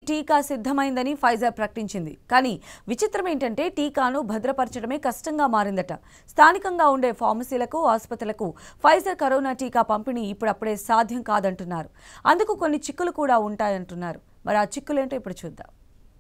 టీకా సిద్ధమైందని ఫైజర్ ప్రకటించింది. కానీ విచిత్రం ఏంటంటే టీకాను భద్రపరచడమే కష్టంగా మారిందట. స్థానికంగా ఉండే ఫార్మసీలకు, ఆసుపత్రులకు ఫైజర్ కరోనా టీకా పంపిణీ ఇప్పుడప్పుడే సాధ్యం కాదంటున్నారు. అందుకు కొన్ని చిక్కులు కూడా ఉంటాయంటున్నారు. మరి ఆ చిక్కులేంటో ఇప్పుడు చూద్దాం.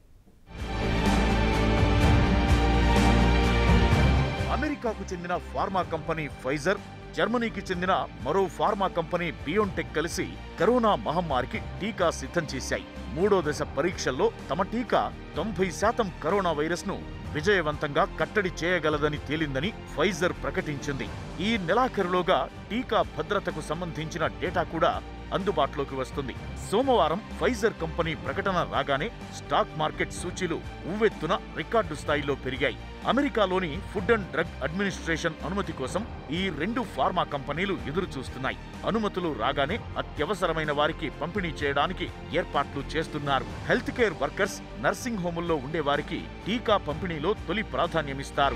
అమెరికాకు చెందిన ఫార్మా కంపెనీ ఫైజర్, జర్మనీకి చెందిన మరో ఫార్మా కంపెనీ బియోన్టెక్ కలిసి కరోనా మహమ్మారికి టీకా సిద్ధం చేశాయి. 3వ దశ పరీక్షల్లో తమ టీకా 90% కరోనా వైరస్ ను విజయవంతంగా కట్టడి చేయగలదని తేలిందని ఫైజర్ ప్రకటించింది. ఈ నెలాఖరులోగా టీకా భద్రతకు సంబంధించిన డేటా కూడా అందుబాటులోకి వస్తుంది. సోమవారం ఫైజర్ కంపెనీ ప్రకటన రాగానే స్టాక్ మార్కెట్ సూచీలు ఉవ్వెత్తున రికార్డు స్థాయిలో పెరిగాయి. అమెరికాలోని ఫుడ్ అండ్ డ్రగ్ అడ్మినిస్ట్రేషన్ అనుమతి కోసం ఈ 2 ఫార్మా కంపెనీలు ఎదురు చూస్తున్నాయి. అనుమతులు రాగానే అత్యవసరమైన వారికి పంపిణీ చేయడానికి ఏర్పాట్లు చేస్తున్నారు. హెల్త్ కేర్ వర్కర్స్, నర్సింగ్ హోముల్లో ఉండే వారికి టీకా పంపిణీలో తొలి ప్రాధాన్యమిస్తారు.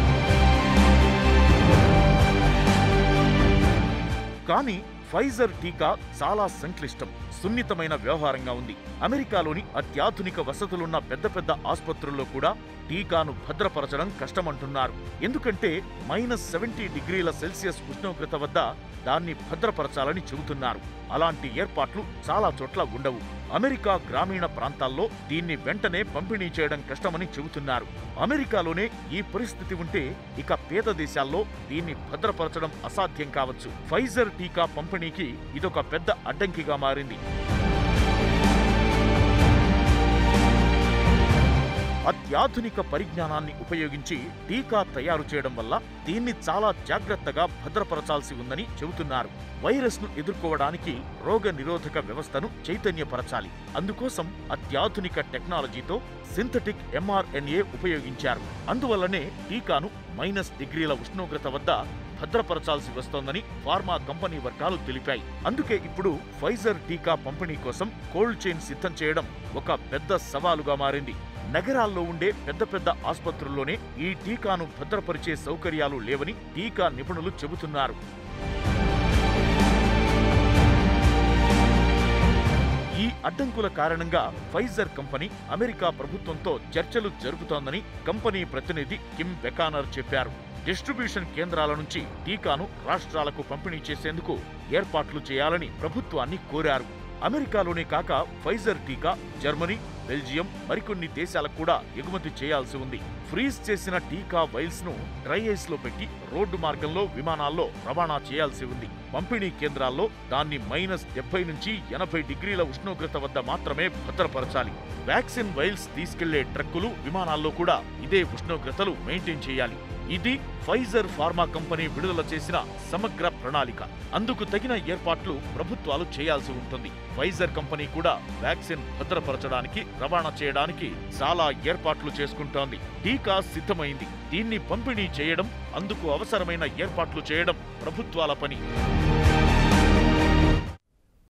కానీ ఫైజర్ టీకా చాలా సంక్లిష్టం, సున్నితమైన వ్యవహారంగా ఉంది. అమెరికాలోని అత్యాధునిక వసతులున్న పెద్ద పెద్ద ఆసుపత్రుల్లో కూడా టీకాను భద్రపరచడం కష్టమంటున్నారు. ఎందుకంటే -70 డిగ్రీల సెల్సియస్ ఉష్ణోగ్రత వద్ద దాన్ని భద్రపరచాలని చెబుతున్నారు. అలాంటి ఏర్పాట్లు చాలా చోట్ల ఉండవు. అమెరికా గ్రామీణ ప్రాంతాల్లో దీన్ని వెంటనే పంపిణీ చేయడం కష్టమని చెబుతున్నారు. అమెరికాలోనే ఈ పరిస్థితి ఉంటే ఇక పేద దేశాల్లో దీన్ని భద్రపరచడం అసాధ్యం కావచ్చు. ఫైజర్ టీకా పంపిణీకి ఇదొక పెద్ద అడ్డంకిగా మారింది. అత్యాధునిక పరిజ్ఞానాన్ని ఉపయోగించి టీకా తయారు చేయడం వల్ల దీన్ని చాలా జాగ్రత్తగా భద్రపరచాల్సి ఉందని చెబుతున్నారు. వైరస్ ను ఎదుర్కోవడానికి రోగ నిరోధక వ్యవస్థను చైతన్యపరచాలి. అందుకోసం అత్యాధునిక టెక్నాలజీతో సింథటిక్ mRNA ఉపయోగించారు. అందువల్లనే టీకాను -1 డిగ్రీల ఉష్ణోగ్రత వద్ద భద్రపరచాల్సి వస్తోందని ఫార్మా కంపెనీ వర్గాలు తెలిపాయి. అందుకే ఇప్పుడు ఫైజర్ టీకా పంపిణీ కోసం కోల్డ్ చైన్ సిద్ధం చేయడం ఒక పెద్ద సవాలుగా మారింది. నగరాల్లో ఉండే పెద్ద పెద్ద ఆసుపత్రుల్లోనే ఈ టీకాను భద్రపరిచే సౌకర్యాలు లేవని టీకా నిపుణులు చెబుతున్నారు. ఈ అడ్డంకుల కారణంగా ఫైజర్ కంపెనీ అమెరికా ప్రభుత్వంతో చర్చలు జరుపుతోందని కంపెనీ ప్రతినిధి కిమ్ బెకానర్ చెప్పారు. డిస్ట్రిబ్యూషన్ కేంద్రాల నుంచి టీకాను రాష్ట్రాలకు పంపిణీ చేసేందుకు ఏర్పాట్లు చేయాలని ప్రభుత్వాన్ని కోరారు. అమెరికాలోనే కాక ఫైజర్ టీకా జర్మనీ, బెల్జియం, మరికొన్ని దేశాలకు కూడా ఎగుమతి చేయాల్సి ఉంది. ఫ్రీజ్ చేసిన టీకా వైల్స్ ను డ్రై ఐస్ లో పెట్టి రోడ్డు మార్గంలో, విమానాల్లో రవాణా చేయాల్సి ఉంది. పంపిణీ కేంద్రాల్లో దాన్ని -70 నుంచి 80 డిగ్రీల ఉష్ణోగ్రత వద్ద మాత్రమే భద్రపరచాలి. వ్యాక్సిన్ వైల్స్ తీసుకెళ్లే ట్రక్కులు, విమానాల్లో కూడా ఇదే ఉష్ణోగ్రతలు మెయింటైన్ చేయాలి. ఇది ఫైజర్ ఫార్మా కంపెనీ విడుదల చేసిన సమగ్ర ప్రణాళిక. అందుకు తగిన ఏర్పాట్లు ప్రభుత్వాలు చేయాల్సి ఉంటుంది. ఫైజర్ కంపెనీ కూడా వ్యాక్సిన్ భద్రపరచడానికి, రవాణా చేయడానికి చాలా ఏర్పాట్లు చేసుకుంటోంది. టీకా సిద్ధమైంది. దీన్ని పంపిణీ చేయడం, అందుకు అవసరమైన ఏర్పాట్లు చేయడం ప్రభుత్వాల పని.